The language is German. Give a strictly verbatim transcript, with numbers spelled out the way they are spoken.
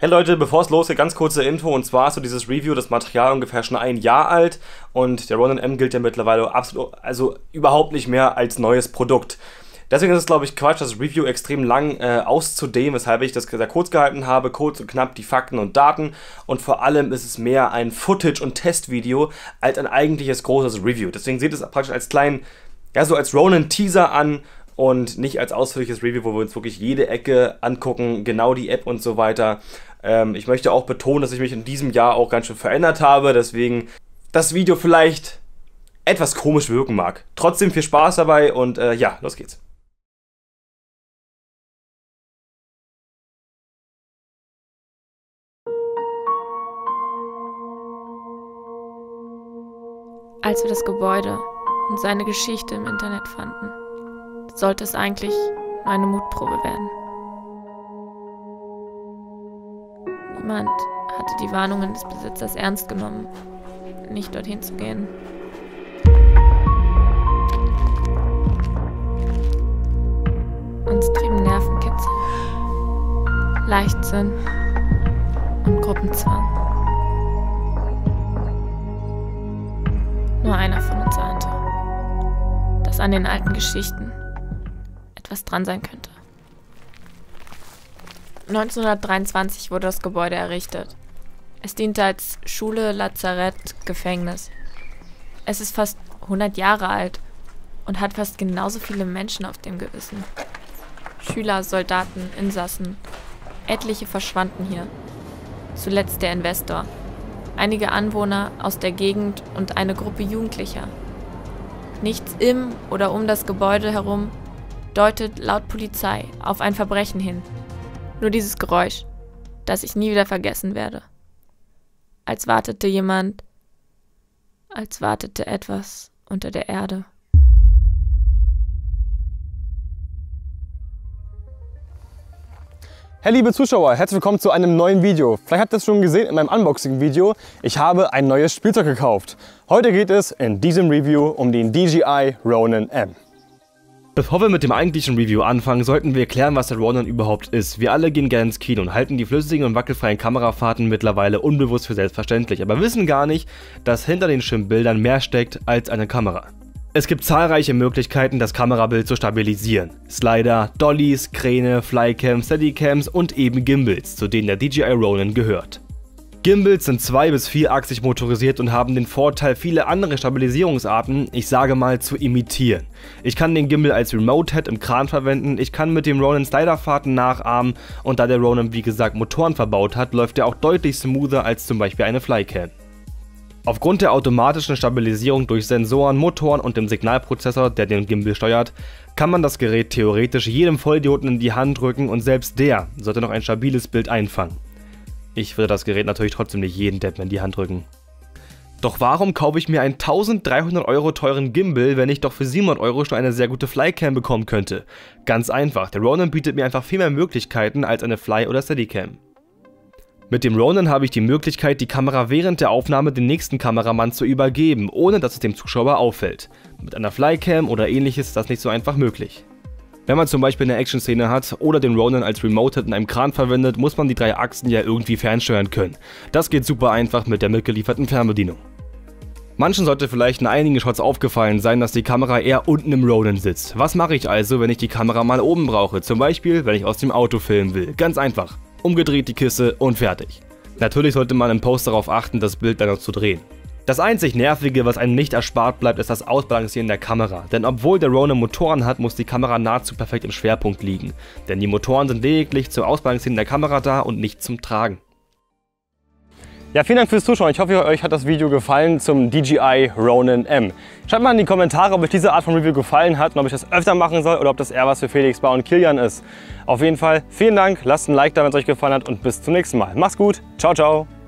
Hey Leute, bevor es losgeht, ganz kurze Info, und zwar ist so dieses Review, das Material ungefähr schon ein Jahr alt und der Ronin M gilt ja mittlerweile absolut, also überhaupt nicht mehr als neues Produkt. Deswegen ist es, glaube ich, Quatsch, das Review extrem lang äh, auszudehnen, weshalb ich das sehr kurz gehalten habe, kurz und knapp die Fakten und Daten, und vor allem ist es mehr ein Footage- und Testvideo als ein eigentliches großes Review. Deswegen seht es praktisch als kleinen, ja so als Ronin-Teaser an und nicht als ausführliches Review, wo wir uns wirklich jede Ecke angucken, genau die App und so weiter. Ähm, ich möchte auch betonen, dass ich mich in diesem Jahr auch ganz schön verändert habe, deswegen das Video vielleicht etwas komisch wirken mag. Trotzdem viel Spaß dabei und äh, ja, los geht's. Als wir das Gebäude und seine Geschichte im Internet fanden, sollte es eigentlich nur eine Mutprobe werden. Niemand hatte die Warnungen des Besitzers ernst genommen, nicht dorthin zu gehen. Uns trieben Nervenkitzel, Leichtsinn und Gruppenzwang. Nur einer von uns ahnte, dass an den alten Geschichten etwas dran sein könnte. neunzehnhundertdreiundzwanzig wurde das Gebäude errichtet. Es diente als Schule, Lazarett, Gefängnis. Es ist fast hundert Jahre alt und hat fast genauso viele Menschen auf dem Gewissen. Schüler, Soldaten, Insassen. Etliche verschwanden hier. Zuletzt der Investor. Einige Anwohner aus der Gegend und eine Gruppe Jugendlicher. Nichts im oder um das Gebäude herum deutet laut Polizei auf ein Verbrechen hin. Nur dieses Geräusch, das ich nie wieder vergessen werde. Als wartete jemand, als wartete etwas unter der Erde. Hey liebe Zuschauer, herzlich willkommen zu einem neuen Video. Vielleicht habt ihr es schon gesehen in meinem Unboxing-Video. Ich habe ein neues Spielzeug gekauft. Heute geht es in diesem Review um den D J I Ronin M. Bevor wir mit dem eigentlichen Review anfangen, sollten wir klären, was der Ronin überhaupt ist. Wir alle gehen gerne ins Kino und halten die flüssigen und wackelfreien Kamerafahrten mittlerweile unbewusst für selbstverständlich, aber wissen gar nicht, dass hinter den Schirmbildern mehr steckt als eine Kamera. Es gibt zahlreiche Möglichkeiten, das Kamerabild zu stabilisieren. Slider, Dollies, Kräne, Flycams, Steadycams und eben Gimbals, zu denen der D J I Ronin gehört. Gimbals sind zwei- bis vierachsig motorisiert und haben den Vorteil, viele andere Stabilisierungsarten, ich sage mal, zu imitieren. Ich kann den Gimbal als Remote-Head im Kran verwenden, ich kann mit dem Ronin Sliderfahrten nachahmen und da der Ronin wie gesagt Motoren verbaut hat, läuft er auch deutlich smoother als zum Beispiel eine Flycam. Aufgrund der automatischen Stabilisierung durch Sensoren, Motoren und dem Signalprozessor, der den Gimbal steuert, kann man das Gerät theoretisch jedem Vollidioten in die Hand drücken und selbst der sollte noch ein stabiles Bild einfangen. Ich würde das Gerät natürlich trotzdem nicht jeden Deppen in die Hand drücken. Doch warum kaufe ich mir einen eintausenddreihundert Euro teuren Gimbal, wenn ich doch für siebenhundert Euro schon eine sehr gute Flycam bekommen könnte? Ganz einfach, der Ronin bietet mir einfach viel mehr Möglichkeiten als eine Fly- oder Steadicam. Mit dem Ronin habe ich die Möglichkeit, die Kamera während der Aufnahme den nächsten Kameramann zu übergeben, ohne dass es dem Zuschauer auffällt. Mit einer Flycam oder ähnliches ist das nicht so einfach möglich. Wenn man zum Beispiel eine Action-Szene hat oder den Ronin als Remote-Head in einem Kran verwendet, muss man die drei Achsen ja irgendwie fernsteuern können. Das geht super einfach mit der mitgelieferten Fernbedienung. Manchen sollte vielleicht in einigen Shots aufgefallen sein, dass die Kamera eher unten im Ronin sitzt. Was mache ich also, wenn ich die Kamera mal oben brauche? Zum Beispiel, wenn ich aus dem Auto filmen will. Ganz einfach. Umgedreht die Kiste und fertig. Natürlich sollte man im Post darauf achten, das Bild dann noch zu drehen. Das einzig Nervige, was einem nicht erspart bleibt, ist das Ausbalancieren der Kamera. Denn obwohl der Ronin Motoren hat, muss die Kamera nahezu perfekt im Schwerpunkt liegen. Denn die Motoren sind lediglich zum Ausbalancieren der Kamera da und nicht zum Tragen. Ja, vielen Dank fürs Zuschauen. Ich hoffe, euch hat das Video gefallen zum D J I Ronin M. Schreibt mal in die Kommentare, ob euch diese Art von Review gefallen hat und ob ich das öfter machen soll oder ob das eher was für Felix Bar und Kilian ist. Auf jeden Fall vielen Dank, lasst ein Like da, wenn es euch gefallen hat und bis zum nächsten Mal. Macht's gut, ciao, ciao.